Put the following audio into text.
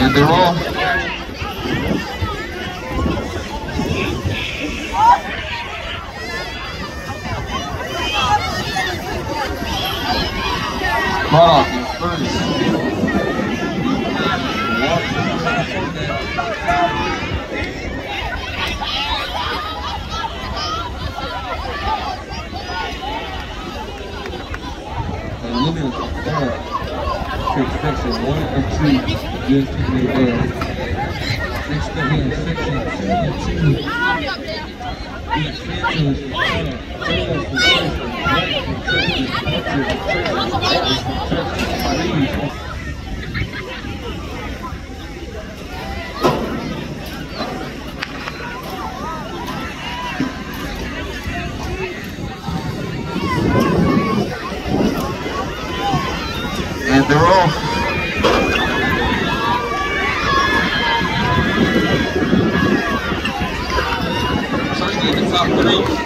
And they're off. Cutoff is first. And limited section 1 and 2 just to be next to him, section 2. Each feature and they're off. First in the top 3.